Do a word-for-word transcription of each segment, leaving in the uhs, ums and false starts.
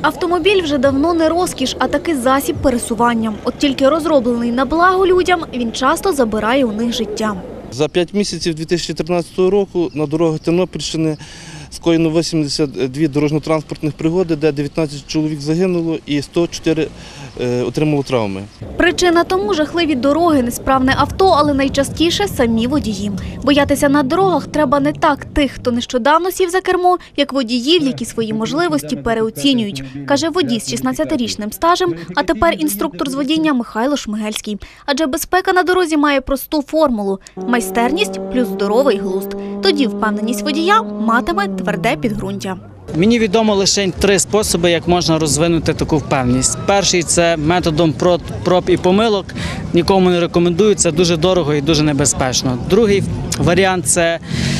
Автомобіль вже давно не розкіш, а таки засіб пересування. От тільки розроблений на благо людям, він часто забирає у них життя. За п'ять місяців дві тисячі тринадцятого року на дорогах Тернопільщини скоєно вісімдесят дві дорожньо-транспортних пригоди, де дев'ятнадцять чоловік загинуло і сто чотири отримало травми. Причина тому – жахливі дороги, несправне авто, але найчастіше – самі водії. Боятися на дорогах треба не так тих, хто нещодавно сів за кермо, як водіїв, які свої можливості переоцінюють, каже водій з шістнадцятирічним стажем, а тепер інструктор з водіння Михайло Шмигельський. Адже безпека на дорозі має просту формулу – майстерність плюс здоровий глузд. Тоді впевненість водія матиме тверде підґрунтя. Мені відомо лише три способи, як можна розвинути таку впевненість. Перший – це методом проб і помилок. Нікому не рекомендую, це дуже дорого і дуже небезпечно. Другий варіант – це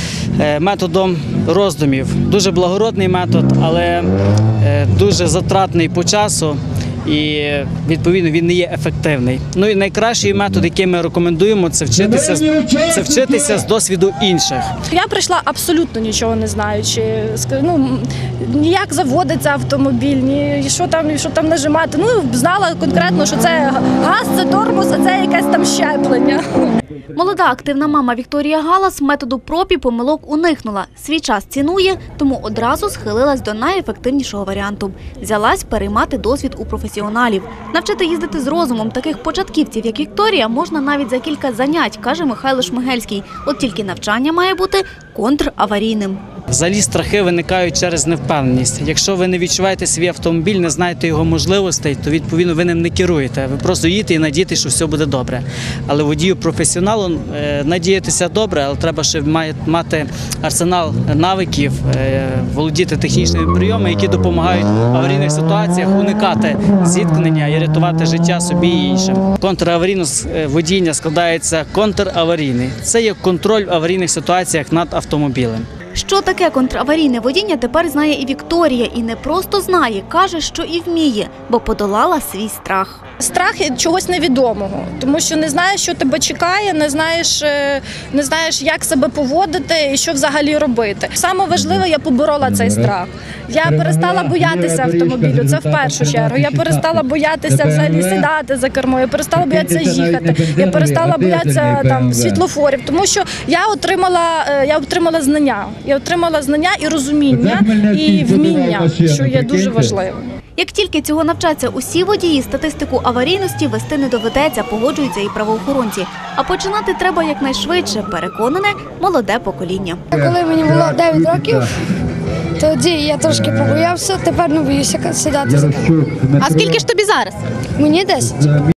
методом роздумів. Дуже благородний метод, але дуже затратний по часу. І, відповідно, він не є ефективний. Ну і найкращий метод, який ми рекомендуємо, це вчитися, це вчитися з досвіду інших. Я прийшла абсолютно нічого не знаючи, ну, ні як заводиться автомобіль, ні що там, що там нажимати. Ну, знала конкретно, що це газ, це тормоз, а це якесь там щеплення. Молода активна мама Вікторія Галас методу проб і помилок уникнула. Свій час цінує, тому одразу схилилась до найефективнішого варіанту. Взялась переймати досвід у професіоналів. Навчити їздити з розумом таких початківців, як Вікторія, можна навіть за кілька занять, каже Михайло Шмигельський. От тільки навчання має бути контраварійним. Взагалі страхи виникають через невпевненість. Якщо ви не відчуваєте свій автомобіль, не знаєте його можливостей, то відповідно ви ним не керуєте. Ви просто їдете і надієтеся, що все буде добре. Але водію-професіоналу надіятися добре, але треба ще мати арсенал навиків, володіти технічними прийомами, які допомагають в аварійних ситуаціях уникати зіткнення і рятувати життя собі і іншим. Контраварійність водіння складається контраварійний. Це є контроль в аварійних ситуаціях над автомобілем. Що таке контраварійне водіння, тепер знає і Вікторія. І не просто знає, каже, що і вміє, бо подолала свій страх. Страх чогось невідомого, тому що не знаєш, що тебе чекає, не знаєш, не знаєш, як себе поводити і що взагалі робити. Саме важливе, я поборола цей страх. Я перестала боятися автомобілю, це в першу чергу. Я перестала боятися взагалі сідати за кермо, я перестала боятися їхати, я перестала боятися там світлофорів, тому що я отримала, я отримала знання. Я отримала знання і розуміння, і вміння, що є дуже важливим. Як тільки цього навчаться усі водії, статистику аварійності вести не доведеться, погоджуються і правоохоронці. А починати треба якнайшвидше, переконане молоде покоління. Коли мені було дев'ять років, тоді я трошки побоявся, тепер не боюся сідати за кермо. А скільки ж тобі зараз? Мені десять.